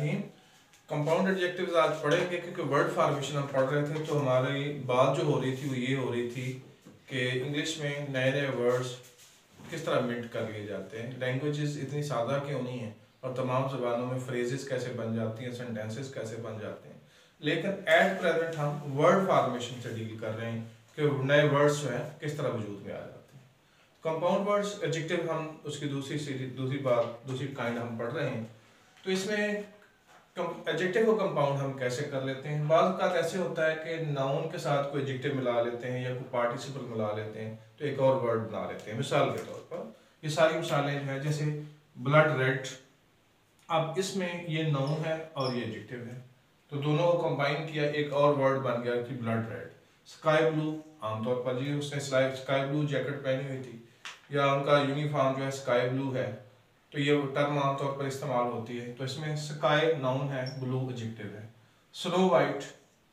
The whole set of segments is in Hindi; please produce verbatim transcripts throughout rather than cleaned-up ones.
बिस्मिल्लाहिर्रहमानिर्रहीम। कंपाउंड एडजेक्टिव्स आज पढ़ेंगे क्योंकि वर्ड फॉर्मेशन हम पढ़ रहे थे, तो हमारी बात जो हो रही थी वो ये हो रही थी कि इंग्लिश में नए नए वर्ड्स किस तरह मिंट कर लिए जाते हैं, लैंग्वेजेस इतनी सादा क्यों नहीं है और तमाम ज़बानों में फ्रेजेस कैसे बन जाती हैं, सेंटेंसेस कैसे बन जाते हैं। लेकिन एट प्रेजेंट हम वर्ड फॉर्मेशन से डील कर रहे हैं कि नए वर्ड्स जो हैं किस तरह वजूद में आ जाते हैं। कंपाउंड वर्ड्स एडजेक्टिव हम उसकी दूसरी सीरीज दूसरी बात दूसरी काइंड हम पढ़ रहे हैं। तो इसमें एडजेक्टिव को कंपाउंड हम कैसे कर लेते हैं। बाज़ औक़ात ऐसे होता है कि नाउन के साथ कोई एडजेक्टिव मिला लेते हैं या कोई पार्टिसिपल मिला लेते हैं तो एक और वर्ड बना लेते हैं। मिसाल के तौर पर ये सारी मिसालें जो है, जैसे ब्लड रेड, अब इसमें ये नाउन है और ये एडजेक्टिव है, तो दोनों को कंबाइन किया एक और वर्ड बन गया कि ब्लड रेड। स्काई ब्लू, आमतौर पर जी उसने स्काई ब्लू जैकेट पहनी हुई थी या उनका यूनिफॉर्म जो है स्काई ब्लू है, तो ये टर्म आमतौर पर इस्तेमाल होती है। तो इसमें स्काई नाउन है, ब्लू एडजेक्टिव है। स्नो वाइट,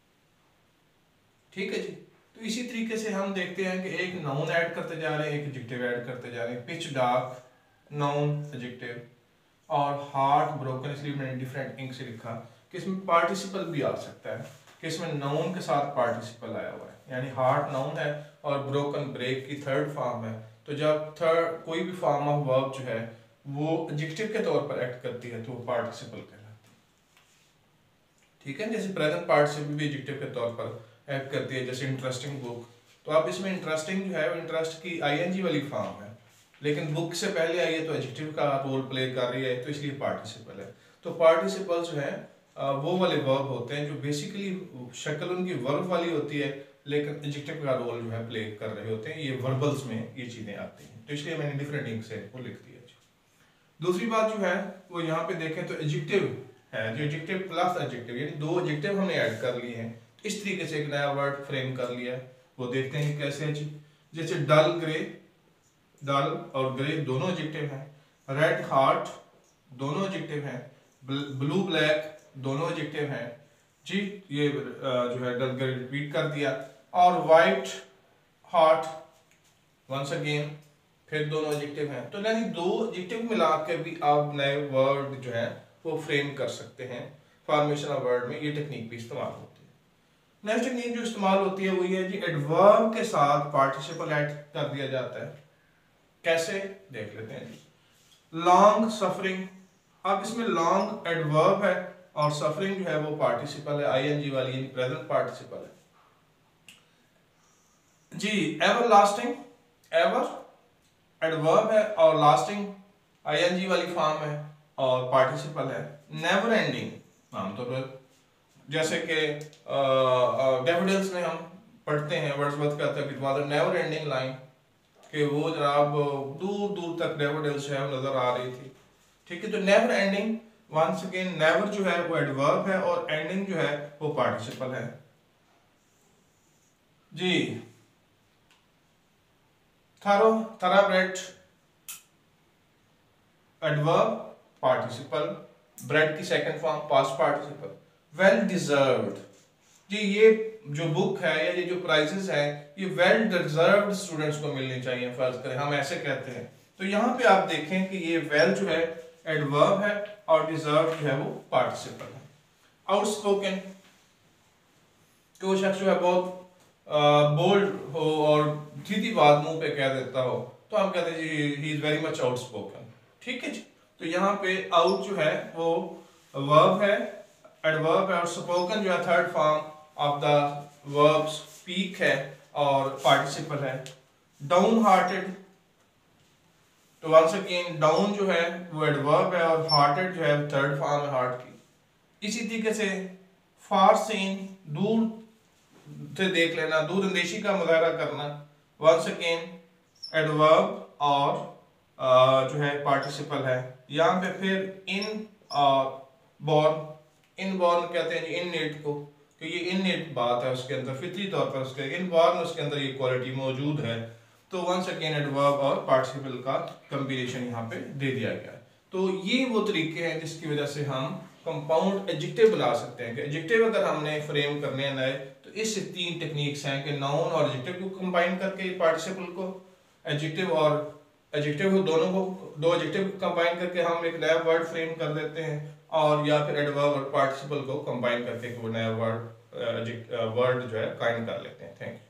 ठीक है जी। तो इसी तरीके से हम देखते हैं कि एक नाउन ऐड करते जा रहे हैं, एक एडजेक्टिव ऐड करते जा रहे हैं। पिच डार्क नाउन एडजेक्टिव, और हार्ट ब्रोकन, इसलिए मैंने डिफरेंट इंक से लिखा कि इसमें पार्टिसिपल भी आ सकता है कि इसमें नाउन के साथ पार्टिसिपल आया हुआ है, यानी हार्ट नाउन है और ब्रोकन ब्रेक की थर्ड फॉर्म है। तो जब थर्ड कोई भी फॉर्म ऑफ वर्ब जो है वो एडजेक्टिव के तौर पर एक्ट करती है तो वो पार्टिसिपल कहलाती है, ठीक है। जैसे प्रेजेंट पार्टिसिपल भी एडजेक्टिव के तौर पर एक्ट करती है, जैसे इंटरेस्टिंग बुक। तो अब इसमें इंटरेस्टिंग जो है वो इंटरेस्ट की आईएनजी वाली फॉर्म है, लेकिन बुक से पहले आई है तो एडजेक्टिव का रोल प्ले कर रही है, तो इसलिए पार्टिसिपल है। तो पार्टिसिपल जो है वो वाले वर्ब होते हैं जो बेसिकली शक्ल उनकी वर्ब वाली होती है, लेकिन एडजेक्टिव का रोल जो है प्ले कर रहे होते हैं। ये वर्बल्स में ये चीज़ें आती हैं, तो इसलिए मैंने डिफरेंट इंक से वो लिख दिया। दूसरी बात जो है वो यहाँ पे देखें तो एडजेक्टिव है, जो एडजेक्टिव प्लस एडजेक्टिव, यानी दो एडजेक्टिव हमने ऐड कर लिए हैं। इस तरीके से एक नया वर्ड फ्रेम कर लिया है, वो देखते हैं कैसे है जी। जैसे डल ग्रे, डल और ग्रे दोनों एडजेक्टिव हैं। रेड हार्ट दोनों एडजेक्टिव हैं। ब्लू ब्लैक दोनों एडजेक्टिव हैं जी। ये जो है डल ग्रे रिपीट कर दिया। और वाइट हार्ट वंस अगेन, फिर दोनों एडजेक्टिव हैं। तो यानी दो एडजेक्टिव मिला के भी आप नए वर्ड जो है वो फ्रेम कर सकते हैं। फॉर्मेशन ऑफ वर्ड में ये टेक्निक भी इस्तेमाल होती है। नेक्स्ट टेक्निक जो इस्तेमाल होती है वो ये है जी, एडवर्ब के साथ पार्टिसिपल ऐड कर दिया जाता है। कैसे देख लेते हैं जी। लॉन्ग सफरिंग, अब इसमें लॉन्ग एडवर्ब है और सफरिंग जो है वो पार्टिसिपल है, आईएनजी वाली यानी प्रेजेंट पार्टिसिपल है जी। एवर लास्टिंग, एवर एडवर्ब है और लास्टिंग आईएनजी वाली फॉर्म है और पार्टिसिपल है। नेवर एंडिंग, आमतौर पर जैसे कि डेफोडिल्स में हम पढ़ते हैं, वर्ड्सवर्थ कहता है कि it was a never ending line, कि वो जनाब दूर दूर तक डेफोडिल्स है नजर आ रही थी, ठीक है। तो never ending, once again never जो है वो एडवर्ब है और एंडिंग जो है वो पार्टिसिपल है जी। Thorough, thoroughbred adverb participle, bred की second form past participle. Well deserved जी, ये जो बुक है या ये जो प्राइजेस है ये वेल डिजर्व्ड स्टूडेंट्स को मिलनी चाहिए, फर्ज करें हम ऐसे कहते हैं। तो यहाँ पे आप देखें कि ये वेल जो है एडवर्ब है और डिजर्व जो है वो पार्टिसिपल है। आउटस्पोकन, कोई शख्स जो है बहुत बोल्ड हो और सीधी बात मुंह पे कह देता हो तो हम कहते हैं जी he is very much outspoken, ठीक है जी। तो यहाँ पे आउट जो है वो वर्ब है, एडवर्ब है, और स्पोकन जो है third form of the verb speak है और पार्टिसिपल है। डाउन हार्टेड, तो वंस अगेन डाउन जो है वो एडवर्ब है और हार्टेड जो है थर्ड फॉर्म है हार्ट की। इसी तरीके से फार सीन, दूर से देख लेना, दूर अंदेशी का मुजाहरा करना, वंस अगेन एडवर्ब और आ, जो है पार्टिसिपल है। यहाँ पे फिर इन बॉर्न, इन बॉर्न कहते हैं जी इन नेट को, कि ये इन नेट बात है उसके अंदर, फितरी तौर पर उसके इन बॉर्न उसके अंदर ये क्वालिटी मौजूद है। तो वंस अगेन एडवर्ब और पार्टिसिपल का कॉम्बिनेशन यहाँ पे दे दिया गया है। तो ये वो तरीके हैं जिसकी वजह से हम कंपाउंड एडजेक्टिव बना सकते हैं। कि एडजेक्टिव अगर हमने फ्रेम करने हैं नए, तो इस तीन टेक्निक्स हैं कि नाउन और एडजेक्टिव को कंबाइन करके पार्टिसिपल को, एडजेक्टिव और एडजेक्टिव दोनों को, दो एडजेक्टिव कंबाइन करके हम एक नया वर्ड फ्रेम कर देते हैं। और या फिर एडवर्ब और पार्टिसिपल को कंबाइन करके वो नया वर्ड वर्ड जो है काइंड कर लेते हैं। Thank you.